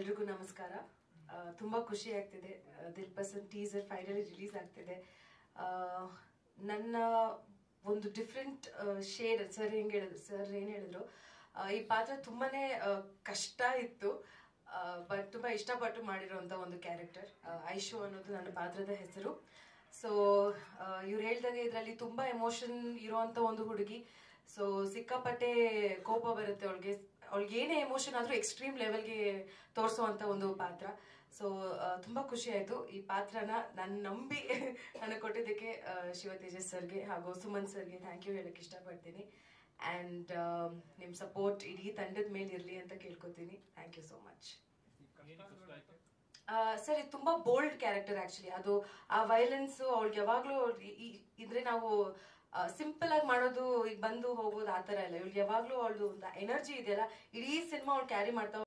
ಎಲ್ರಿಗೂ ನಮಸ್ಕಾರ. ತುಂಬಾ ಖುಷಿ ಆಗ್ತಿದೆ. ದಿಲ್ ಪಸಂದ್ ಟೀಸರ್ ಫೈನಲಿ ರಿಲೀಸ್ ಆಗ್ತಿದೆ. ನನ್ನ ಒಂದು ಡಿಫ್ರೆಂಟ್ ಶೇಡ್ ಸರ್ ಏನ್ ಹೇಳಿದ್ರು, ಈ ಪಾತ್ರ ತುಂಬಾನೇ ಕಷ್ಟ ಇತ್ತು, ಬಟ್ ತುಂಬಾ ಇಷ್ಟಪಟ್ಟು ಮಾಡಿರುವಂತ ಒಂದು ಕ್ಯಾರೆಕ್ಟರ್. ಐಶು ಅನ್ನೋದು ನನ್ನ ಪಾತ್ರದ ಹೆಸರು. ಸೊ ಇವ್ರು ಹೇಳ್ದಂಗೆ ಇದರಲ್ಲಿ ತುಂಬಾ ಎಮೋಷನ್ ಇರುವಂತ ಒಂದು ಹುಡುಗಿ. ಸೊ ಸಿಕ್ಕಾಪಟ್ಟೆ ಕೋಪ ಬರುತ್ತೆ ಅವಳಿಗೆ ಏನೇ ಎಮೋಷನ್ ಆದ್ರೂ ಎಕ್ಸ್ಟ್ರೀಮ್ ಲೆವೆಲ್ಗೆ ತೋರಿಸುವಂತ ಒಂದು ಪಾತ್ರ. ಸೊ ತುಂಬಾ ಖುಷಿ ಆಯ್ತು ಈ ಪಾತ್ರನ ನಾನು ನಂಬಿ ನನಗೆ ಕೊಟ್ಟಿದ್ದಕ್ಕೆ ಶಿವತೇಜಸ್ ಸರ್ಗೆ ಹಾಗೂ ಸುಮನ್ ಸರ್ಗೆ ಥ್ಯಾಂಕ್ ಯು ಹೇಳಕ್ ಇಷ್ಟಪಡ್ತೀನಿ. ಅಂಡ್ ನಿಮ್ ಸಪೋರ್ಟ್ ಇಡೀ ತಂಡದ ಮೇಲೆ ಇರ್ಲಿ ಅಂತ ಕೇಳ್ಕೊತೀನಿ. Thank you so much. Sir ಇದು ತುಂಬಾ ಬೋಲ್ಡ್ ಕ್ಯಾರೆಕ್ಟರ್ ಆಕ್ಚುಲಿ. ಅದು ಆ ವೈಲೆನ್ಸ್ ಅವಳಿಗೆ ಯಾವಾಗ್ಲೂ ಇದ್ರೆ ನಾವು ಸಿಂಪಲ್ ಆಗಿ ಮಾಡೋದು, ಈಗ ಬಂದು ಹೋಗೋದು ಆತರ ಇಲ್ಲ. ಇವಳಿಗೆ ಯಾವಾಗ್ಲೂ ಅವಳದು ಒಂದು ಎನರ್ಜಿ ಇದೆಯಲ್ಲ, ಇಡೀ ಸಿನಿಮಾ ಅವಳು ಕ್ಯಾರಿ ಮಾಡ್ತಾ